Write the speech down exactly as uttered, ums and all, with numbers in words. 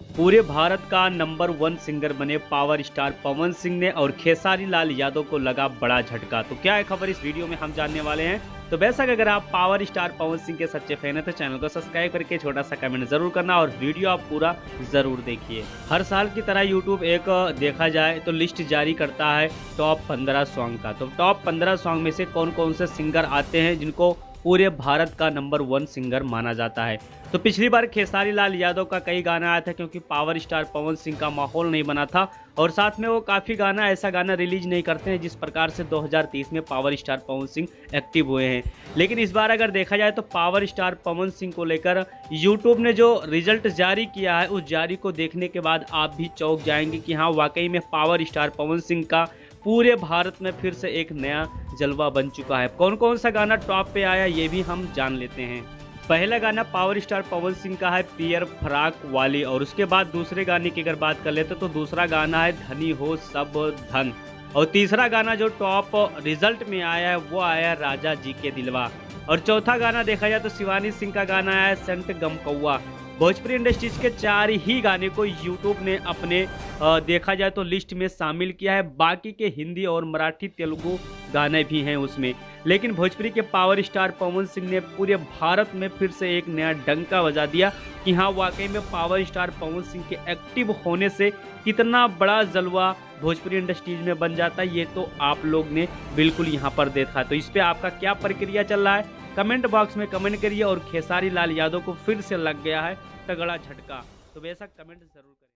पूरे भारत का number one singer बने पावर स्टार पवन सिंह ने और खेसारी लाल यादव को लगा बड़ा झटका। तो क्या है खबर, इस वीडियो में हम जानने वाले हैं। तो बेशक अगर आप पावर स्टार पवन सिंह के सच्चे फैन हैं तो चैनल को सब्सक्राइब करके छोटा सा कमेंट जरूर करना और वीडियो आप पूरा जरूर देखिए। हर साल की तरह यूट्यूब एक देखा जाए तो लिस्ट जारी करता है टॉप पंद्रह सॉन्ग का। तो टॉप पंद्रह सॉन्ग में से कौन कौन से सिंगर आते हैं जिनको पूरे भारत का नंबर वन सिंगर माना जाता है। तो पिछली बार खेसारी लाल यादव का कई गाना आया था क्योंकि पावर स्टार पवन सिंह का माहौल नहीं बना था और साथ में वो काफ़ी गाना ऐसा गाना रिलीज नहीं करते हैं जिस प्रकार से दो हज़ार तीस में power star Pawan Singh active हुए हैं। लेकिन इस बार अगर देखा जाए तो पावर स्टार पवन सिंह को लेकर यूट्यूब ने जो रिजल्ट जारी किया है उस जारी को देखने के बाद आप भी चौंक जाएंगे कि हाँ वाकई में पावर स्टार पवन सिंह का पूरे भारत में फिर से एक नया जलवा बन चुका है। कौन कौन सा गाना टॉप पे आया ये भी हम जान लेते हैं। पहला गाना पावर स्टार पवन सिंह का है पियर फराक वाली, और उसके बाद दूसरे गाने की अगर बात कर लेते तो दूसरा गाना है धनी हो सब धन, और तीसरा गाना जो टॉप रिजल्ट में आया है वो आया राजा जी के दिलवा, और चौथा गाना देखा जाए तो शिवानी सिंह का गाना है सेंट गम कौआ। भोजपुरी इंडस्ट्रीज के चार ही गाने को यूट्यूब ने अपने आ, देखा जाए तो लिस्ट में शामिल किया है। बाकी के हिंदी और मराठी तेलुगु गाने भी हैं उसमें, लेकिन भोजपुरी के पावर स्टार पवन सिंह ने पूरे भारत में फिर से एक नया डंका बजा दिया कि हाँ वाकई में पावर स्टार पवन सिंह के एक्टिव होने से कितना बड़ा जलवा भोजपुरी इंडस्ट्रीज में बन जाता है ये तो आप लोग ने बिल्कुल यहाँ पर देखा। तो इस पर आपका क्या प्रक्रिया चल रहा है कमेंट बॉक्स में कमेंट करिए। और खेसारी लाल यादव को फिर से लग गया है तगड़ा झटका, तो बेशक कमेंट जरूर करें।